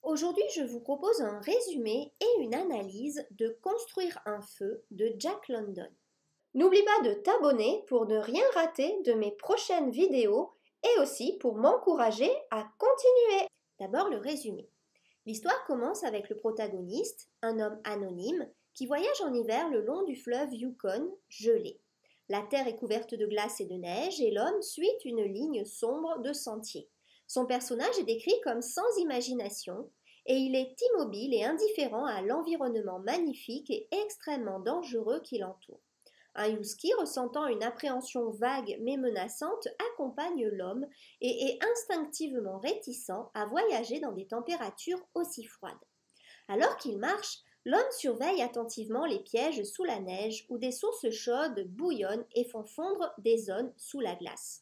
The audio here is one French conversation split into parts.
Aujourd'hui, je vous propose un résumé et une analyse de Construire un feu de Jack London. N'oublie pas de t'abonner pour ne rien rater de mes prochaines vidéos et aussi pour m'encourager à continuer. D'abord le résumé. L'histoire commence avec le protagoniste, un homme anonyme, qui voyage en hiver le long du fleuve Yukon, gelé. La terre est couverte de glace et de neige et l'homme suit une ligne sombre de sentiers. Son personnage est décrit comme sans imagination et il est immobile et indifférent à l'environnement magnifique et extrêmement dangereux qui l'entoure. Un husky ressentant une appréhension vague mais menaçante accompagne l'homme et est instinctivement réticent à voyager dans des températures aussi froides. Alors qu'il marche, l'homme surveille attentivement les pièges sous la neige où des sources chaudes bouillonnent et font fondre des zones sous la glace.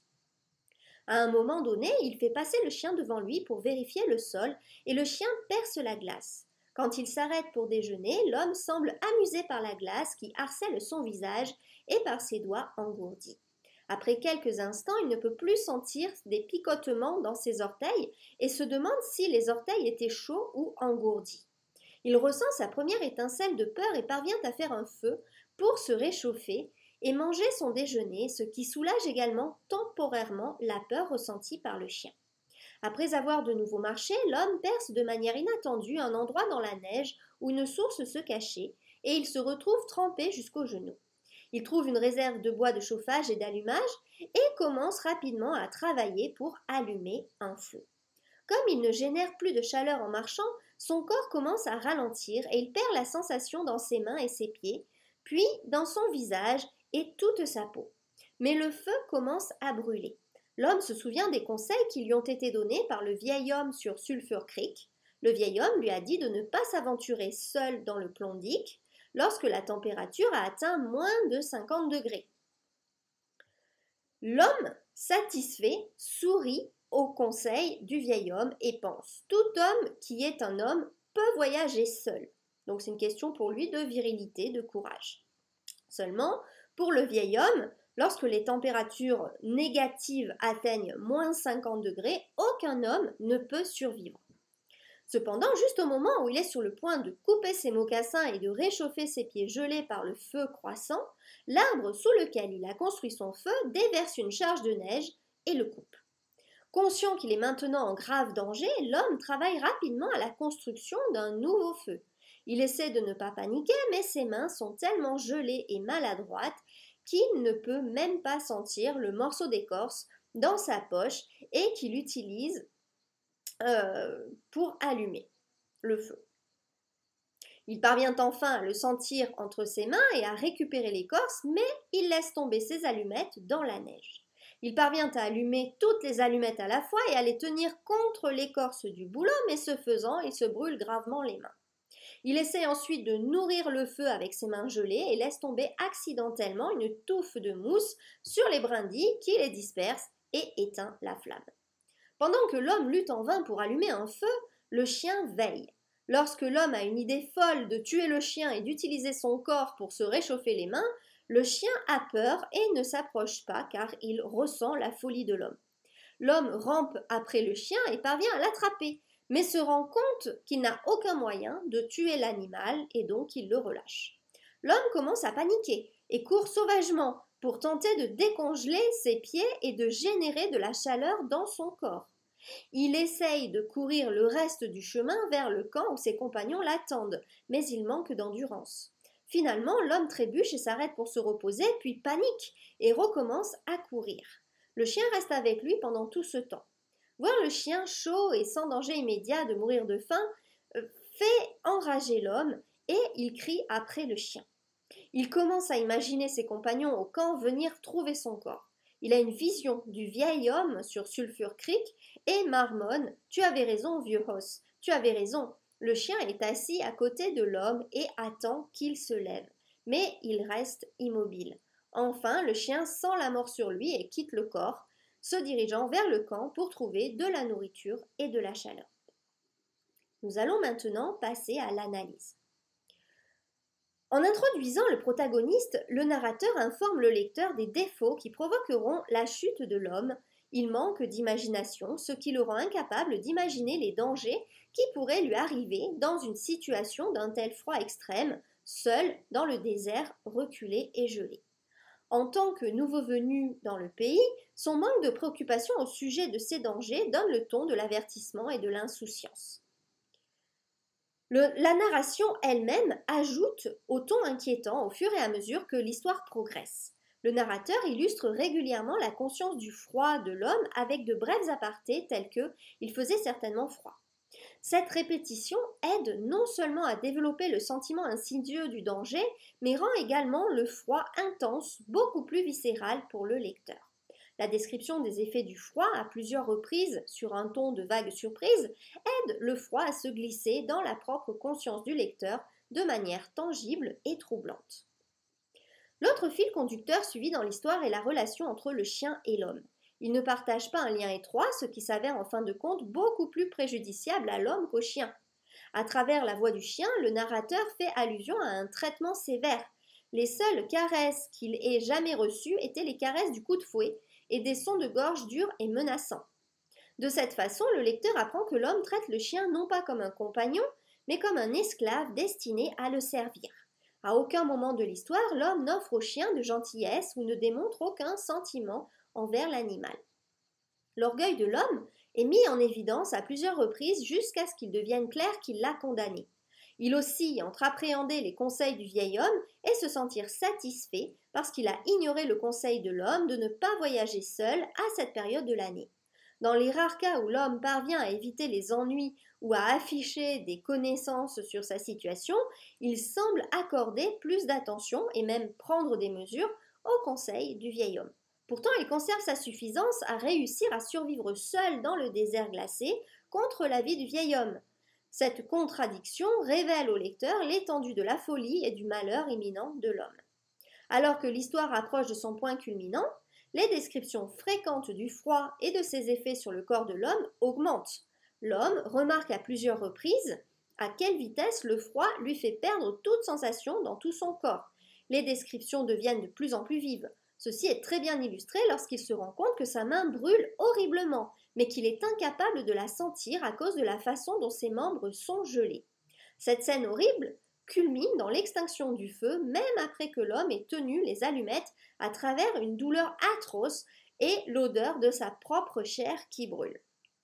À un moment donné, il fait passer le chien devant lui pour vérifier le sol et le chien perce la glace. Quand il s'arrête pour déjeuner, l'homme semble amusé par la glace qui harcèle son visage et par ses doigts engourdis. Après quelques instants, il ne peut plus sentir des picotements dans ses orteils et se demande si les orteils étaient chauds ou engourdis. Il ressent sa première étincelle de peur et parvient à faire un feu pour se réchauffer et manger son déjeuner, ce qui soulage également temporairement la peur ressentie par le chien. Après avoir de nouveau marché, l'homme perce de manière inattendue un endroit dans la neige où une source se cachait et il se retrouve trempé jusqu'aux genoux. Il trouve une réserve de bois de chauffage et d'allumage et commence rapidement à travailler pour allumer un feu. Comme il ne génère plus de chaleur en marchant, son corps commence à ralentir et il perd la sensation dans ses mains et ses pieds, puis dans son visage et toute sa peau. Mais le feu commence à brûler. L'homme se souvient des conseils qui lui ont été donnés par le vieil homme sur Sulphur Creek. Le vieil homme lui a dit de ne pas s'aventurer seul dans le Klondike lorsque la température a atteint moins de 50 degrés. L'homme, satisfait, sourit au conseil du vieil homme et pense: tout homme qui est un homme peut voyager seul. Donc c'est une question pour lui de virilité, de courage. Seulement, pour le vieil homme, lorsque les températures négatives atteignent moins 50 degrés, aucun homme ne peut survivre. Cependant, juste au moment où il est sur le point de couper ses mocassins et de réchauffer ses pieds gelés par le feu croissant, l'arbre sous lequel il a construit son feu déverse une charge de neige et le coupe. Conscient qu'il est maintenant en grave danger, l'homme travaille rapidement à la construction d'un nouveau feu. Il essaie de ne pas paniquer, mais ses mains sont tellement gelées et maladroites qu'il ne peut même pas sentir le morceau d'écorce dans sa poche et qu'il utilise pour allumer le feu. Il parvient enfin à le sentir entre ses mains et à récupérer l'écorce, mais il laisse tomber ses allumettes dans la neige. Il parvient à allumer toutes les allumettes à la fois et à les tenir contre l'écorce du bouleau, mais ce faisant, il se brûle gravement les mains. Il essaie ensuite de nourrir le feu avec ses mains gelées et laisse tomber accidentellement une touffe de mousse sur les brindilles qui les disperse et éteint la flamme. Pendant que l'homme lutte en vain pour allumer un feu, le chien veille. Lorsque l'homme a une idée folle de tuer le chien et d'utiliser son corps pour se réchauffer les mains, le chien a peur et ne s'approche pas car il ressent la folie de l'homme. L'homme rampe après le chien et parvient à l'attraper, mais se rend compte qu'il n'a aucun moyen de tuer l'animal et donc il le relâche. L'homme commence à paniquer et court sauvagement pour tenter de décongeler ses pieds et de générer de la chaleur dans son corps. Il essaye de courir le reste du chemin vers le camp où ses compagnons l'attendent, mais il manque d'endurance. Finalement, l'homme trébuche et s'arrête pour se reposer, puis panique et recommence à courir. Le chien reste avec lui pendant tout ce temps. Voir le chien chaud et sans danger immédiat de mourir de faim fait enrager l'homme et il crie après le chien. Il commence à imaginer ses compagnons au camp venir trouver son corps. Il a une vision du vieil homme sur Sulphur Creek et marmonne: tu avais raison, vieux Hoss, tu avais raison. Le chien est assis à côté de l'homme et attend qu'il se lève, mais il reste immobile. Enfin, le chien sent la mort sur lui et quitte le corps, se dirigeant vers le camp pour trouver de la nourriture et de la chaleur. Nous allons maintenant passer à l'analyse. En introduisant le protagoniste, le narrateur informe le lecteur des défauts qui provoqueront la chute de l'homme. Il manque d'imagination, ce qui le rend incapable d'imaginer les dangers qui pourraient lui arriver dans une situation d'un tel froid extrême, seul dans le désert reculé et gelé. En tant que nouveau venu dans le pays, son manque de préoccupation au sujet de ces dangers donne le ton de l'avertissement et de l'insouciance. La narration elle-même ajoute au ton inquiétant au fur et à mesure que l'histoire progresse. Le narrateur illustre régulièrement la conscience du froid de l'homme avec de brefs apartés tels que « il faisait certainement froid ». Cette répétition aide non seulement à développer le sentiment insidieux du danger, mais rend également le froid intense, beaucoup plus viscéral pour le lecteur. La description des effets du froid à plusieurs reprises sur un ton de vague surprise aide le froid à se glisser dans la propre conscience du lecteur de manière tangible et troublante. L'autre fil conducteur suivi dans l'histoire est la relation entre le chien et l'homme. Ils ne partagent pas un lien étroit, ce qui s'avère en fin de compte beaucoup plus préjudiciable à l'homme qu'au chien. À travers la voix du chien, le narrateur fait allusion à un traitement sévère. Les seules caresses qu'il ait jamais reçues étaient les caresses du coup de fouet et des sons de gorge durs et menaçants. De cette façon, le lecteur apprend que l'homme traite le chien non pas comme un compagnon, mais comme un esclave destiné à le servir. À aucun moment de l'histoire, l'homme n'offre au chien de gentillesse ou ne démontre aucun sentiment envers l'animal. L'orgueil de l'homme est mis en évidence à plusieurs reprises jusqu'à ce qu'il devienne clair qu'il l'a condamné. Il oscille entre appréhender les conseils du vieil homme et se sentir satisfait parce qu'il a ignoré le conseil de l'homme de ne pas voyager seul à cette période de l'année. Dans les rares cas où l'homme parvient à éviter les ennuis ou à afficher des connaissances sur sa situation, il semble accorder plus d'attention et même prendre des mesures aux conseils du vieil homme. Pourtant, il conserve sa suffisance à réussir à survivre seul dans le désert glacé contre l'avis du vieil homme. Cette contradiction révèle au lecteur l'étendue de la folie et du malheur imminent de l'homme. Alors que l'histoire approche de son point culminant, les descriptions fréquentes du froid et de ses effets sur le corps de l'homme augmentent. L'homme remarque à plusieurs reprises à quelle vitesse le froid lui fait perdre toute sensation dans tout son corps. Les descriptions deviennent de plus en plus vives. Ceci est très bien illustré lorsqu'il se rend compte que sa main brûle horriblement, mais qu'il est incapable de la sentir à cause de la façon dont ses membres sont gelés. Cette scène horrible culmine dans l'extinction du feu, même après que l'homme ait tenu les allumettes à travers une douleur atroce et l'odeur de sa propre chair qui brûle.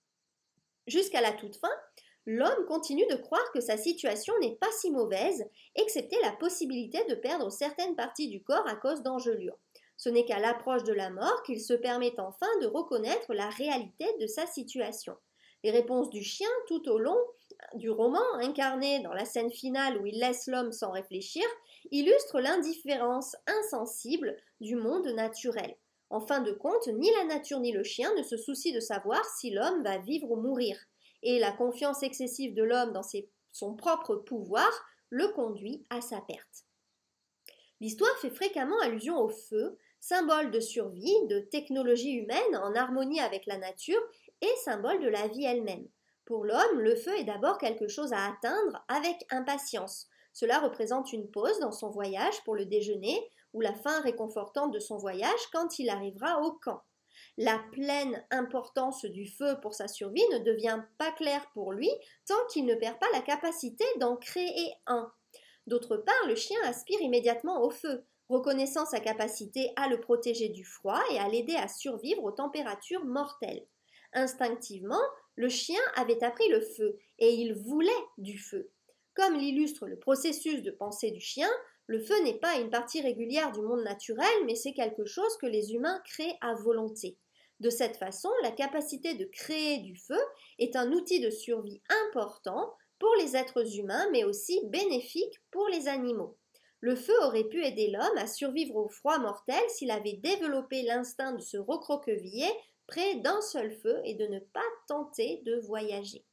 Jusqu'à la toute fin, l'homme continue de croire que sa situation n'est pas si mauvaise, excepté la possibilité de perdre certaines parties du corps à cause d'engelures. Ce n'est qu'à l'approche de la mort qu'il se permet enfin de reconnaître la réalité de sa situation. Les réponses du chien tout au long du roman, incarnées dans la scène finale où il laisse l'homme sans réfléchir, illustrent l'indifférence insensible du monde naturel. En fin de compte, ni la nature ni le chien ne se soucient de savoir si l'homme va vivre ou mourir, et la confiance excessive de l'homme dans son propre pouvoir le conduit à sa perte. L'histoire fait fréquemment allusion au feu, symbole de survie, de technologie humaine en harmonie avec la nature et symbole de la vie elle-même. Pour l'homme, le feu est d'abord quelque chose à atteindre avec impatience. Cela représente une pause dans son voyage pour le déjeuner ou la fin réconfortante de son voyage quand il arrivera au camp. La pleine importance du feu pour sa survie ne devient pas claire pour lui tant qu'il ne perd pas la capacité d'en créer un. D'autre part, le chien aspire immédiatement au feu, reconnaissant sa capacité à le protéger du froid et à l'aider à survivre aux températures mortelles. Instinctivement, le chien avait appris le feu et il voulait du feu. Comme l'illustre le processus de pensée du chien, le feu n'est pas une partie régulière du monde naturel, mais c'est quelque chose que les humains créent à volonté. De cette façon, la capacité de créer du feu est un outil de survie important pour les êtres humains, mais aussi bénéfique pour les animaux. Le feu aurait pu aider l'homme à survivre au froid mortel s'il avait développé l'instinct de se recroqueviller près d'un seul feu et de ne pas tenter de voyager.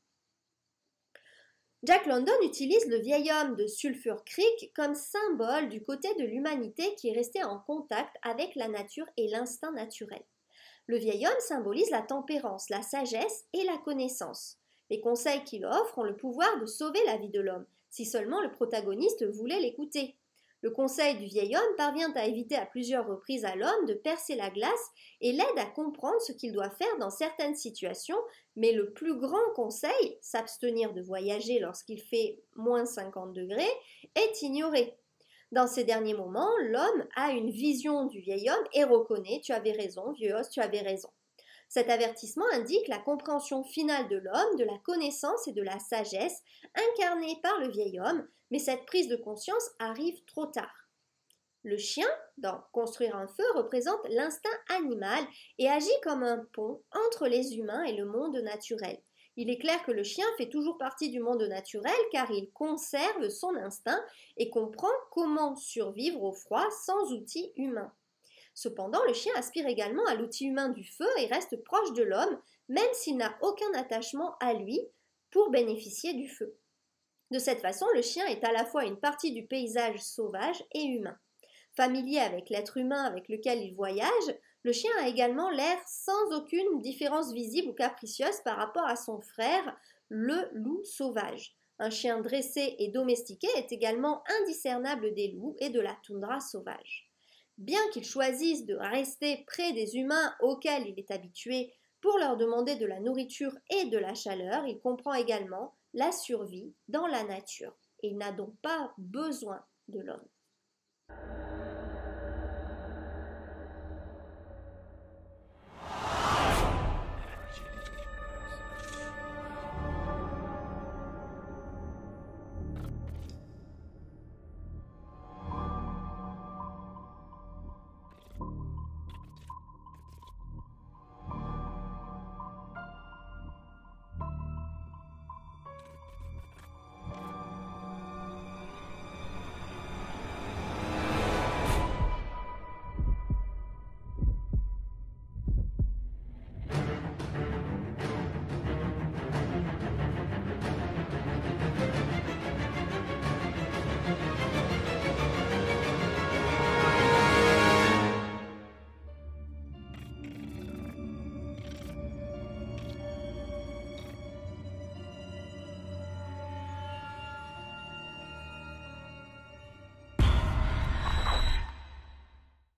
Jack London utilise le vieil homme de Sulphur Creek comme symbole du côté de l'humanité qui est resté en contact avec la nature et l'instinct naturel. Le vieil homme symbolise la tempérance, la sagesse et la connaissance. Les conseils qu'il offre ont le pouvoir de sauver la vie de l'homme, si seulement le protagoniste voulait l'écouter. Le conseil du vieil homme parvient à éviter à plusieurs reprises à l'homme de percer la glace et l'aide à comprendre ce qu'il doit faire dans certaines situations, mais le plus grand conseil, s'abstenir de voyager lorsqu'il fait moins 50 degrés, est ignoré. Dans ces derniers moments, l'homme a une vision du vieil homme et reconnaît « tu avais raison, vieux os, tu avais raison ». Cet avertissement indique la compréhension finale de l'homme, de la connaissance et de la sagesse incarnée par le vieil homme, mais cette prise de conscience arrive trop tard. Le chien, dans Construire un feu, représente l'instinct animal et agit comme un pont entre les humains et le monde naturel. Il est clair que le chien fait toujours partie du monde naturel car il conserve son instinct et comprend comment survivre au froid sans outils humains. Cependant, le chien aspire également à l'outil humain du feu et reste proche de l'homme, même s'il n'a aucun attachement à lui pour bénéficier du feu. De cette façon, le chien est à la fois une partie du paysage sauvage et humain. Familier avec l'être humain avec lequel il voyage, le chien a également l'air sans aucune différence visible ou capricieuse par rapport à son frère, le loup sauvage. Un chien dressé et domestiqué est également indiscernable des loups et de la toundra sauvage. Bien qu'il choisisse de rester près des humains auxquels il est habitué pour leur demander de la nourriture et de la chaleur, il comprend également la survie dans la nature et il n'a donc pas besoin de l'homme.